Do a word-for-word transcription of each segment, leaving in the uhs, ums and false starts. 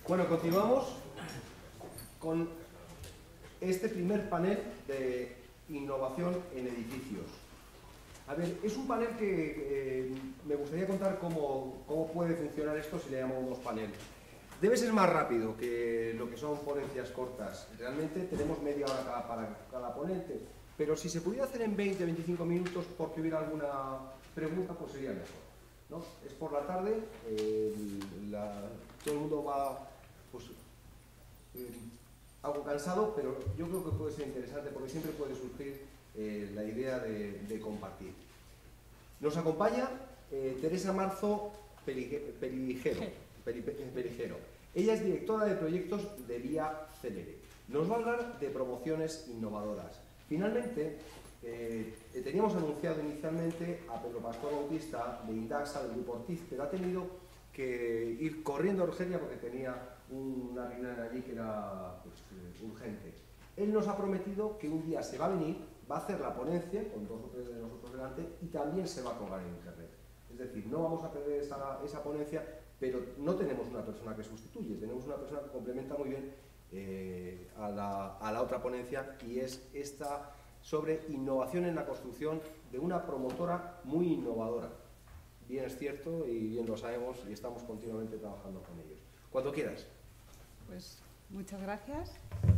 Bueno, continuamos con este primer panel de innovación en edificios. A ver, es un panel que eh, me gustaría contar cómo, cómo puede funcionar esto si le llamamos panel. Debe ser más rápido que lo que son ponencias cortas. Realmente tenemos media hora cada, para cada ponente, pero si se pudiera hacer en veinte a veinticinco minutos porque hubiera alguna pregunta, pues sería mejor, ¿no? Es por la tarde, eh, la, todo el mundo va pues, eh, algo cansado, pero yo creo que puede ser interesante porque siempre puede surgir eh, la idea de, de compartir. Nos acompaña eh, Teresa Marzo Peligero. Peligero. Ella es directora de proyectos de Vía Célere. Nos va a hablar de promociones innovadoras. Finalmente, eh, teníamos anunciado inicialmente a Pedro Pastor Bautista de Indaxa, del Grupo Ortiz, pero ha tenido que ir corriendo a Argelia porque tenía una reunión allí que era pues, eh, urgente. Él nos ha prometido que un día se va a venir, va a hacer la ponencia con dos o tres de nosotros delante y también se va a colgar en internet. Es decir, no vamos a perder esa, esa ponencia, pero no tenemos una persona que sustituye, tenemos una persona que complementa muy bien eh, a, la, a la otra ponencia, y es esta sobre innovación en la construcción de una promotora muy innovadora. Bien es cierto y bien lo sabemos y estamos continuamente trabajando con ellos. Cuando quieras. Pues muchas gracias.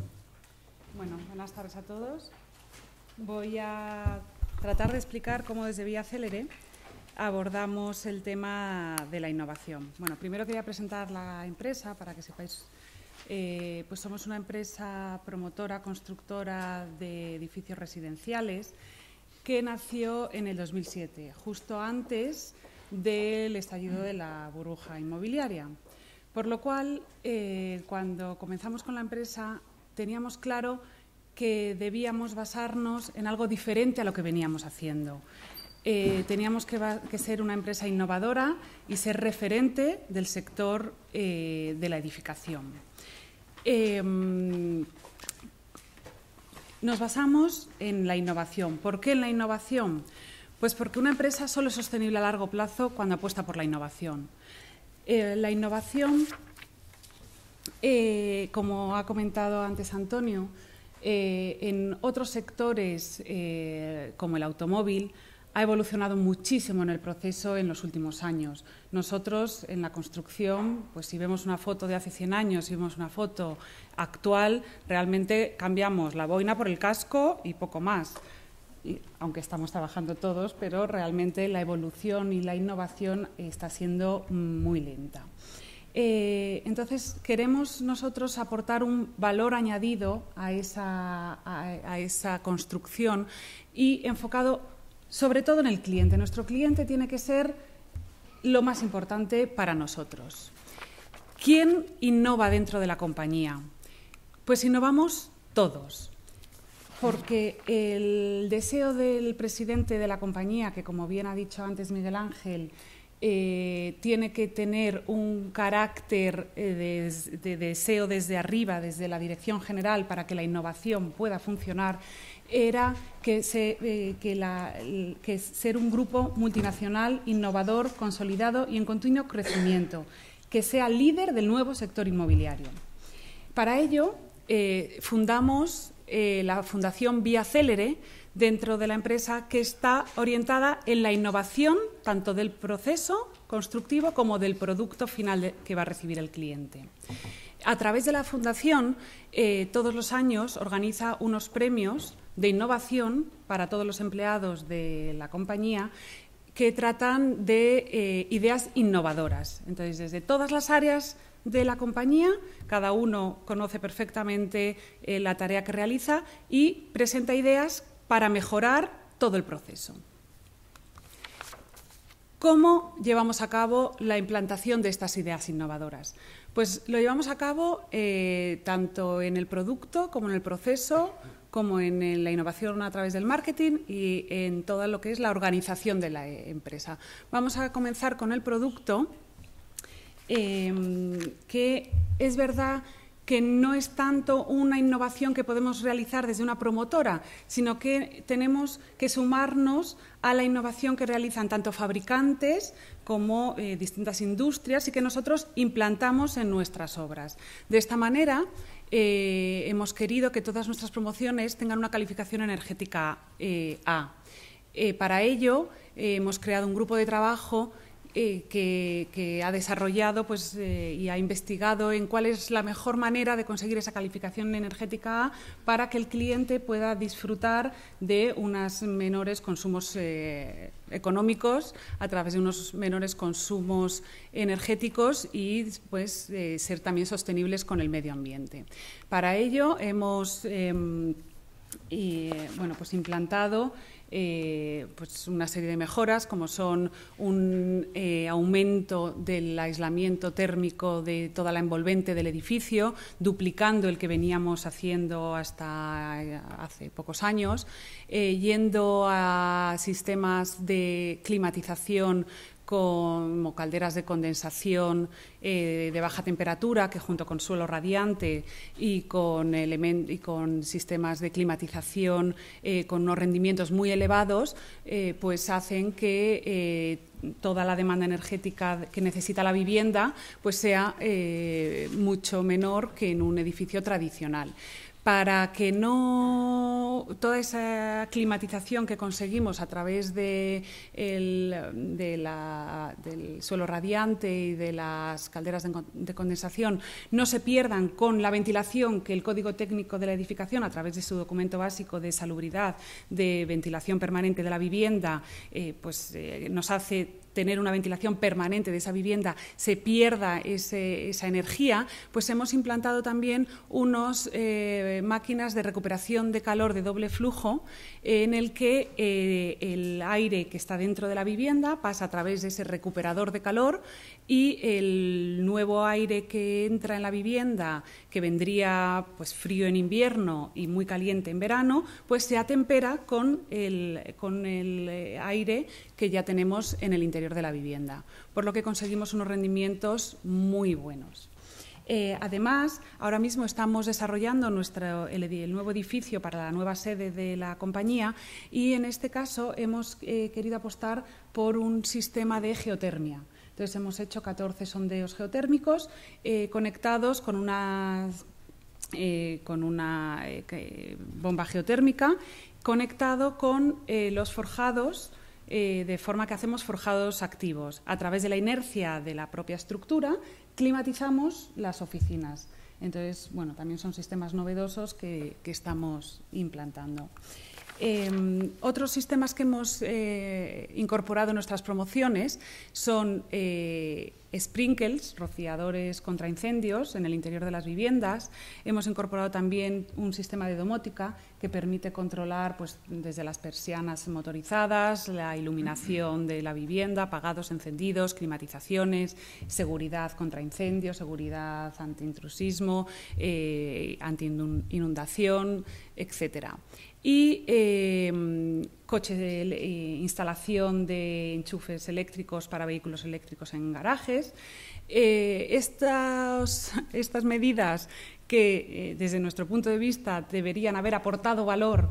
Bueno, buenas tardes a todos. Voy a tratar de explicar cómo desde Vía Célere abordamos el tema de la innovación. Bueno, primero quería presentar la empresa para que sepáis. Eh, pues somos una empresa promotora, constructora de edificios residenciales que nació en el dos mil siete, justo antes del estallido de la burbuja inmobiliaria. Por lo cual, eh, cuando comenzamos con la empresa, teníamos claro que debíamos basarnos en algo diferente a lo que veníamos haciendo. Eh, teníamos que, que ser una empresa innovadora y ser referente del sector eh, de la edificación. Eh, nos basamos en la innovación. ¿Por qué en la innovación? Pues porque una empresa solo es sostenible a largo plazo cuando apuesta por la innovación. Eh, la innovación, eh, como ha comentado antes Antonio, eh, en otros sectores eh, como el automóvil, ha evolucionado muchísimo en el proceso en los últimos años. Nosotros, en la construcción, pues si vemos una foto de hace cien años, si vemos una foto actual, realmente cambiamos la boina por el casco y poco más. Y, aunque estamos trabajando todos, pero realmente la evolución y la innovación está siendo muy lenta. Eh, entonces, queremos nosotros aportar un valor añadido a esa, a, a esa construcción y enfocado sobre todo en el cliente. Nuestro cliente tiene que ser lo más importante para nosotros. ¿Quién innova dentro de la compañía? Pues innovamos todos, porque el deseo del presidente de la compañía, que como bien ha dicho antes Miguel Ángel, eh, tiene que tener un carácter eh, de, de deseo desde arriba, desde la dirección general, para que la innovación pueda funcionar, era que, se, eh, que, la, que ser un grupo multinacional, innovador, consolidado y en continuo crecimiento, que sea líder del nuevo sector inmobiliario. Para ello, eh, fundamos eh, la Fundación Vía Célere dentro de la empresa, que está orientada en la innovación tanto del proceso constructivo como del producto final de, que va a recibir el cliente. A través de la Fundación, eh, todos los años organiza unos premios de innovación para todos los empleados de la compañía que tratan de eh, ideas innovadoras. Entonces, desde todas las áreas de la compañía, cada uno conoce perfectamente eh, la tarea que realiza y presenta ideas para mejorar todo el proceso. ¿Cómo llevamos a cabo la implantación de estas ideas innovadoras? Pues lo llevamos a cabo eh, tanto en el producto como en el proceso, como en, en la innovación a través del marketing y en todo lo que es la organización de la eh, empresa. Vamos a comenzar con el producto, eh, que es verdad que no es tanto una innovación que podemos realizar desde una promotora, sino que tenemos que sumarnos a la innovación que realizan tanto fabricantes como eh, distintas industrias y que nosotros implantamos en nuestras obras. De esta manera, eh, hemos querido que todas nuestras promociones tengan una calificación energética eh, A. Eh, para ello, eh, hemos creado un grupo de trabajo Eh, que, que ha desarrollado pues, eh, y ha investigado en cuál es la mejor manera de conseguir esa calificación energética A para que el cliente pueda disfrutar de unos menores consumos eh, económicos a través de unos menores consumos energéticos y pues, eh, ser también sostenibles con el medio ambiente. Para ello hemos eh, y, bueno, pues, implantado Eh, pues una serie de mejoras, como son un eh, aumento del aislamiento térmico de toda la envolvente del edificio, duplicando el que veníamos haciendo hasta hace pocos años, eh, yendo a sistemas de climatización como calderas de condensación eh, de baja temperatura, que junto con suelo radiante y con, y con sistemas de climatización eh, con unos rendimientos muy elevados, eh, pues hacen que eh, toda la demanda energética que necesita la vivienda pues sea eh, mucho menor que en un edificio tradicional. Para que no toda esa climatización que conseguimos a través de el, de la, del suelo radiante y de las calderas de, de condensación no se pierdan con la ventilación que el Código Técnico de la Edificación, a través de su documento básico de salubridad, de ventilación permanente de la vivienda, eh, pues, eh, nos hace tener una ventilación permanente de esa vivienda, se pierda ese, esa energía, pues hemos implantado también unas eh, máquinas de recuperación de calor de doble flujo eh, en el que eh, el aire que está dentro de la vivienda pasa a través de ese recuperador de calor y el nuevo aire que entra en la vivienda, que vendría pues, frío en invierno y muy caliente en verano, pues se atempera con el, con el aire que ya tenemos en el interior de la vivienda, por lo que conseguimos unos rendimientos muy buenos. Eh, además, ahora mismo estamos desarrollando nuestro, el, el nuevo edificio para la nueva sede de la compañía y en este caso hemos eh, querido apostar por un sistema de geotermia. Entonces hemos hecho catorce sondeos geotérmicos eh, conectados con una, eh, con una eh, bomba geotérmica conectado con eh, los forjados, Eh, de forma que hacemos forjados activos. A través de la inercia de la propia estructura, climatizamos las oficinas. Entonces, bueno, también son sistemas novedosos que, que estamos implantando. Eh, otros sistemas que hemos eh, incorporado en nuestras promociones son eh, sprinkles, rociadores contra incendios en el interior de las viviendas. Hemos incorporado también un sistema de domótica que permite controlar pues, desde las persianas motorizadas, la iluminación de la vivienda, apagados, encendidos, climatizaciones, seguridad contra incendios, seguridad antiintrusismo, eh, anti-inundación, etcétera. Y eh, coche de eh, instalación de enchufes eléctricos para vehículos eléctricos en garajes. Eh, estas, estas medidas que, eh, desde nuestro punto de vista, deberían haber aportado valor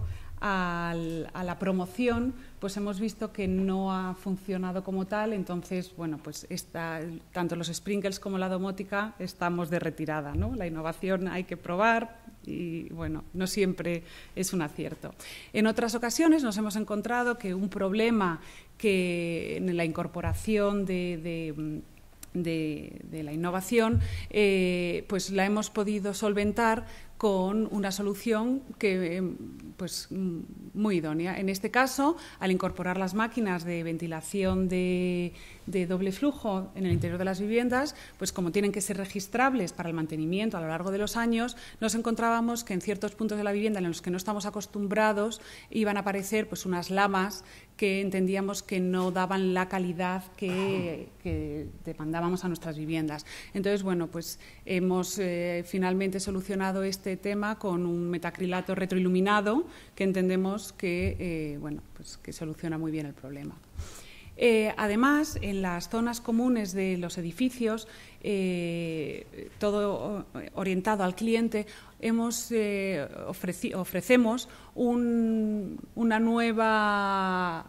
al, a la promoción, pues hemos visto que no ha funcionado como tal. Entonces, bueno, pues esta, tanto los sprinkles como la domótica estamos de retirada, ¿no? La innovación hay que probar y, bueno, no siempre es un acierto. En otras ocasiones nos hemos encontrado que un problema que en la incorporación de, de De, de la innovación, eh, pues la hemos podido solventar con una solución que, pues, muy idónea. En este caso, al incorporar las máquinas de ventilación de, de doble flujo en el interior de las viviendas, pues como tienen que ser registrables para el mantenimiento a lo largo de los años, nos encontrábamos que en ciertos puntos de la vivienda en los que no estamos acostumbrados iban a aparecer pues, unas lamas que entendíamos que no daban la calidad que, que demandábamos a nuestras viviendas. Entonces, bueno, pues hemos eh, finalmente solucionado este tema con un metacrilato retroiluminado que entendemos que, eh, bueno, pues que soluciona muy bien el problema. Eh, además, en las zonas comunes de los edificios, eh, todo orientado al cliente, hemos, eh, ofreci- ofrecemos un, una nueva...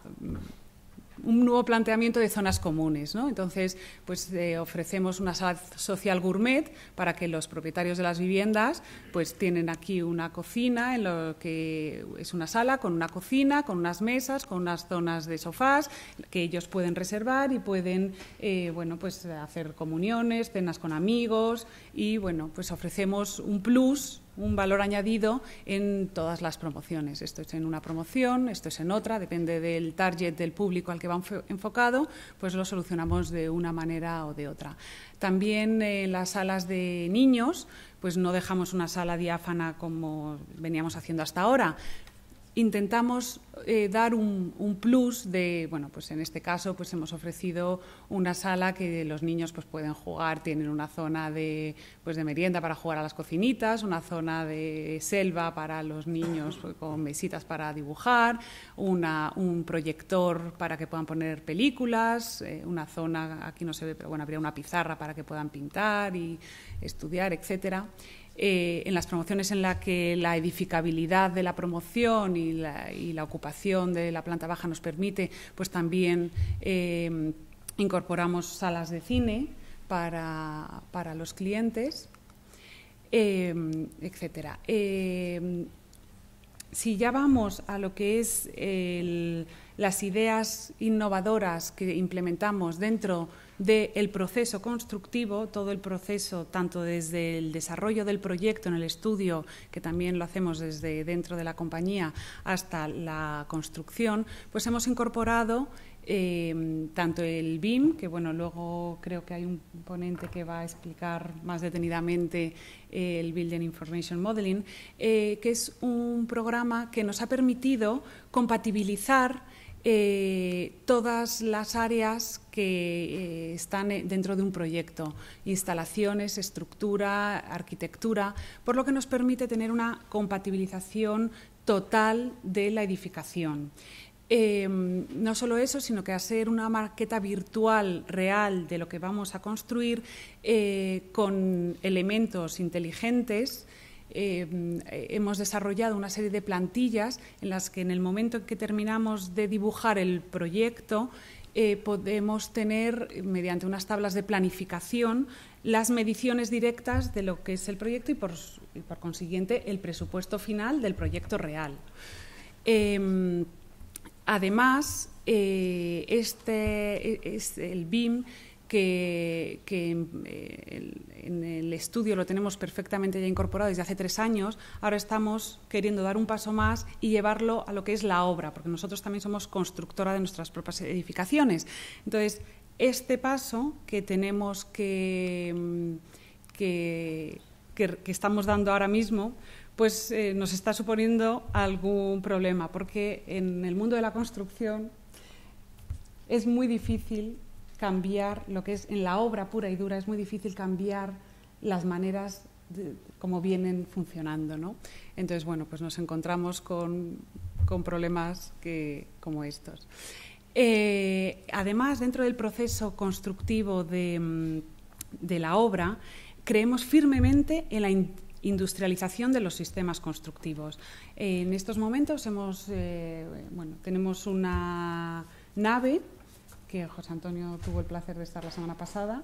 un nuevo planteamiento de zonas comunes, ¿no? Entonces, pues eh, ofrecemos una sala social gourmet para que los propietarios de las viviendas pues tienen aquí una cocina, en lo que es una sala con una cocina, con unas mesas, con unas zonas de sofás que ellos pueden reservar y pueden eh, bueno, pues hacer comuniones, cenas con amigos y bueno, pues ofrecemos un plus, un valor añadido en todas las promociones. Esto es en una promoción, esto es en otra, depende del target del público al que va enfocado, pues lo solucionamos de una manera o de otra. También en eh, las salas de niños, pues no dejamos una sala diáfana como veníamos haciendo hasta ahora. Intentamos eh, dar un, un plus de, bueno, pues en este caso pues hemos ofrecido una sala que los niños pues pueden jugar, tienen una zona de, pues de merienda para jugar a las cocinitas, una zona de selva para los niños pues, con mesitas para dibujar, una, un proyector para que puedan poner películas, eh, una zona, aquí no se ve, pero bueno, habría una pizarra para que puedan pintar y estudiar, etcétera. Eh, en las promociones en las que la edificabilidad de la promoción y la, y la ocupación de la planta baja nos permite, pues también eh, incorporamos salas de cine para, para los clientes, eh, etcétera. Eh, si ya vamos a lo que es el, las ideas innovadoras que implementamos dentro del proceso constructivo, todo el proceso, tanto desde el desarrollo del proyecto en el estudio, que también lo hacemos desde dentro de la compañía, hasta la construcción, pues hemos incorporado eh, tanto el B I M, que bueno, luego creo que hay un ponente que va a explicar más detenidamente eh, el Building Information Modeling, eh, que es un programa que nos ha permitido compatibilizar Eh, todas las áreas que eh, están dentro de un proyecto, instalaciones, estructura, arquitectura, por lo que nos permite tener una compatibilización total de la edificación. Eh, no solo eso, sino que hacer una maqueta virtual real de lo que vamos a construir eh, con elementos inteligentes. Eh, hemos desarrollado una serie de plantillas en las que en el momento en que terminamos de dibujar el proyecto eh, podemos tener, mediante unas tablas de planificación, las mediciones directas de lo que es el proyecto y por, y por consiguiente el presupuesto final del proyecto real. Eh, además, eh, este es el B I M que, que eh, en el estudio lo tenemos perfectamente ya incorporado desde hace tres años, ahora estamos queriendo dar un paso más y llevarlo a lo que es la obra, porque nosotros también somos constructora de nuestras propias edificaciones. Entonces, este paso que tenemos que, que, que, que estamos dando ahora mismo, pues eh, nos está suponiendo algún problema, porque en el mundo de la construcción es muy difícil cambiar lo que es en la obra pura y dura, es muy difícil cambiar las maneras de, como vienen funcionando, ¿no? Entonces, bueno, pues nos encontramos con, con problemas que, como estos. Eh, además, dentro del proceso constructivo de, de la obra, creemos firmemente en la in, industrialización de los sistemas constructivos. Eh, en estos momentos hemos, eh, bueno, tenemos una nave que José Antonio tuvo el placer de estar la semana pasada,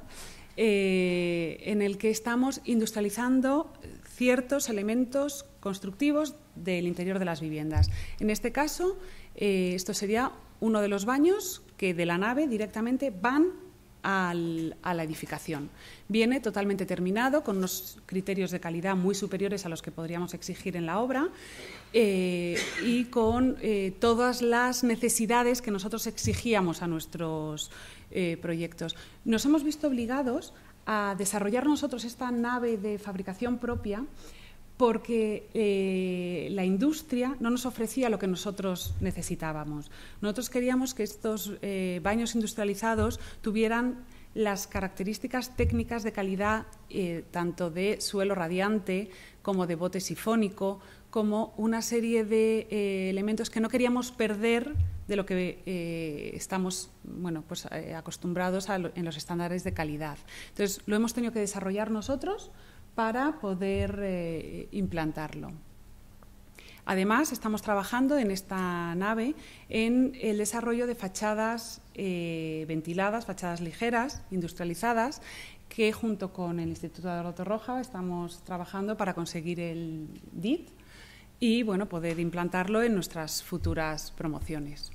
eh, en el que estamos industrializando ciertos elementos constructivos del interior de las viviendas. En este caso, eh, esto sería uno de los baños que de la nave directamente van al, a la edificación. Viene totalmente terminado, con unos criterios de calidad muy superiores a los que podríamos exigir en la obra eh, y con eh, todas las necesidades que nosotros exigíamos a nuestros eh, proyectos. Nos hemos visto obligados a desarrollar nosotros esta nave de fabricación propia porque eh, la industria no nos ofrecía lo que nosotros necesitábamos. Nosotros queríamos que estos eh, baños industrializados tuvieran las características técnicas de calidad eh, tanto de suelo radiante como de bote sifónico, como una serie de eh, elementos que no queríamos perder de lo que eh, estamos bueno, pues, eh, acostumbrados a lo, en los estándares de calidad. Entonces, lo hemos tenido que desarrollar nosotros para poder eh, implantarlo. Además, estamos trabajando en esta nave en el desarrollo de fachadas eh, ventiladas, fachadas ligeras, industrializadas, que junto con el Instituto de Torroja estamos trabajando para conseguir el D I T y bueno, poder implantarlo en nuestras futuras promociones.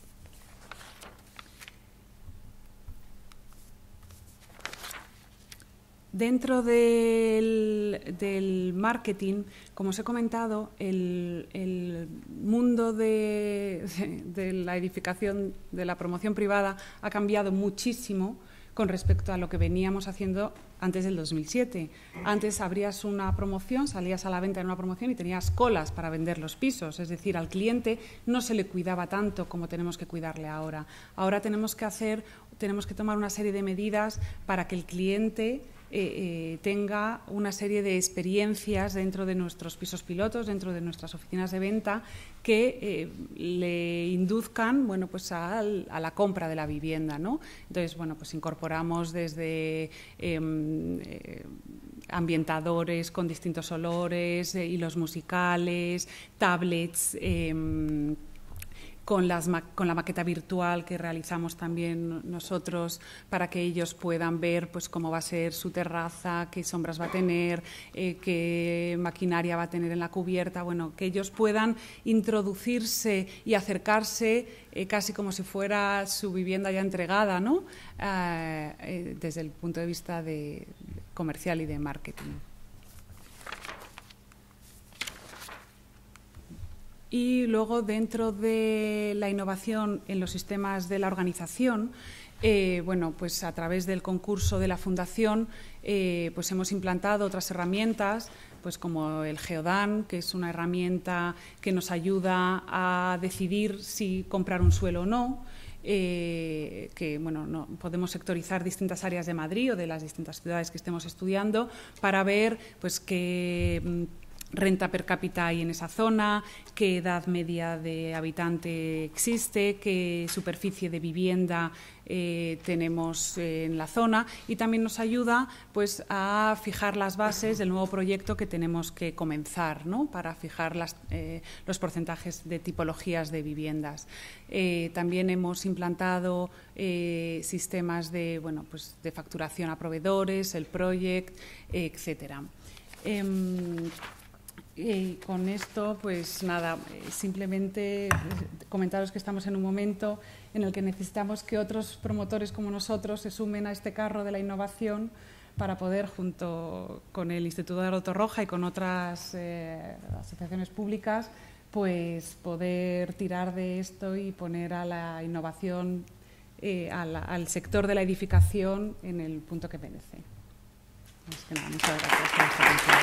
Dentro del, del marketing, como os he comentado, el, el mundo de, de la edificación, de la promoción privada, ha cambiado muchísimo con respecto a lo que veníamos haciendo antes del dos mil siete. Antes abrías una promoción, salías a la venta en una promoción y tenías colas para vender los pisos. Es decir, al cliente no se le cuidaba tanto como tenemos que cuidarle ahora. Ahora tenemos que hacer, tenemos que tomar una serie de medidas para que el cliente Eh, eh, tenga una serie de experiencias dentro de nuestros pisos pilotos, dentro de nuestras oficinas de venta, que eh, le induzcan bueno, pues a, a la compra de la vivienda, ¿no? Entonces, bueno, pues incorporamos desde eh, eh, ambientadores con distintos olores, eh, hilos musicales, tablets, eh, Con, las, con la maqueta virtual que realizamos también nosotros para que ellos puedan ver pues, cómo va a ser su terraza, qué sombras va a tener, eh, qué maquinaria va a tener en la cubierta, bueno, que ellos puedan introducirse y acercarse eh, casi como si fuera su vivienda ya entregada, ¿no? eh, eh, desde el punto de vista de, de comercial y de marketing. Y luego, dentro de la innovación en los sistemas de la organización, eh, bueno, pues a través del concurso de la Fundación eh, pues hemos implantado otras herramientas, pues como el Geodan, que es una herramienta que nos ayuda a decidir si comprar un suelo o no. Eh, que bueno, no, podemos sectorizar distintas áreas de Madrid o de las distintas ciudades que estemos estudiando para ver pues qué renta per cápita hay en esa zona, qué edad media de habitante existe, qué superficie de vivienda eh, tenemos eh, en la zona, y también nos ayuda pues, a fijar las bases del nuevo proyecto que tenemos que comenzar, ¿no? Para fijar las, eh, los porcentajes de tipologías de viviendas. Eh, también hemos implantado eh, sistemas de, bueno, pues, de facturación a proveedores, el project, eh, etcétera. Eh, Y con esto, pues nada, simplemente comentaros que estamos en un momento en el que necesitamos que otros promotores como nosotros se sumen a este carro de la innovación para poder, junto con el Instituto de Torroja y con otras eh, asociaciones públicas, pues poder tirar de esto y poner a la innovación, eh, a la, al sector de la edificación en el punto que merece. Más que nada, muchas gracias por esta atención.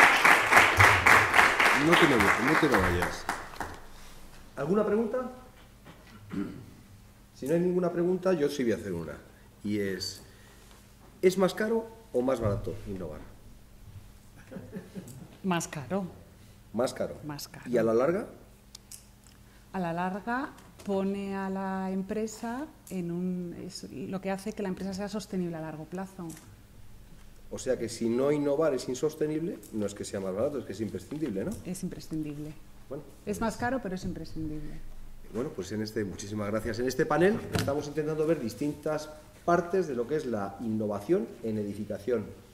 No te, no te lo vayas. ¿Alguna pregunta? Si no hay ninguna pregunta, yo sí voy a hacer una. Y es, ¿es más caro o más barato innovar? Más caro. Más caro. Más caro. ¿Y a la larga? A la larga pone a la empresa en un... Es lo que hace que la empresa sea sostenible a largo plazo. O sea que si no innovar es insostenible, no es que sea más barato, es que es imprescindible, ¿no? Es imprescindible. Bueno, es más caro, pero es imprescindible. Bueno, pues en este, muchísimas gracias. En este panel estamos intentando ver distintas partes de lo que es la innovación en edificación.